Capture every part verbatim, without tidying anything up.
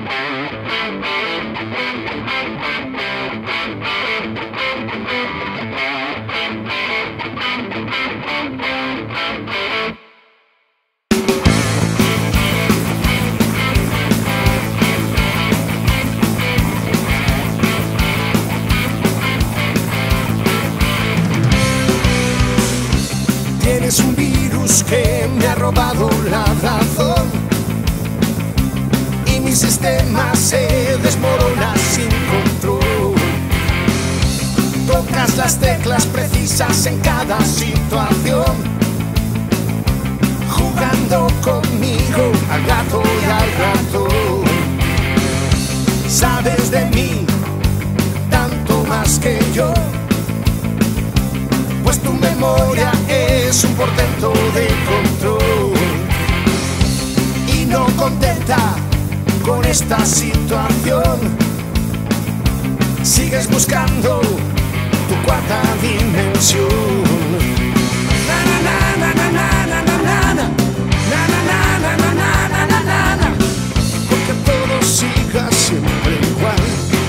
Es un virus que me ha robado la razón y mi sistema se desmorona sin control. Tocas las teclas precisas en cada situación, jugando conmigo al gato y al ratón. Sabes de mí tanto más que yo, pues tu memoria es un portento de control. Y no contenta con esta situación, sigues buscando tu cuarta dimensión. Na na na na na na na na na na na na na na na na, porque todo siga siempre igual.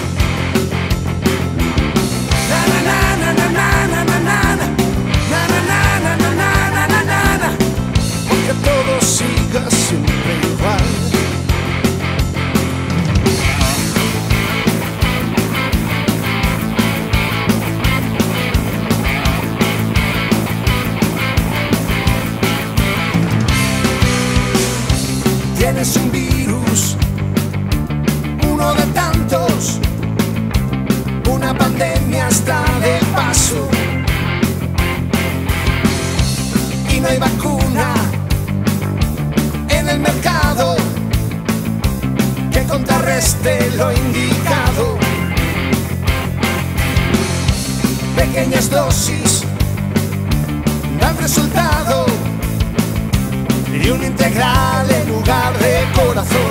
Na na na na na na na na na. Que todo siga siempre igual. Tienes un virus, uno de tantos, una pandemia está de paso y no hay vacuna en el mercado que contrarreste lo indicado. Pequeñas dosis dan resultado y un integral en lugar de corazón.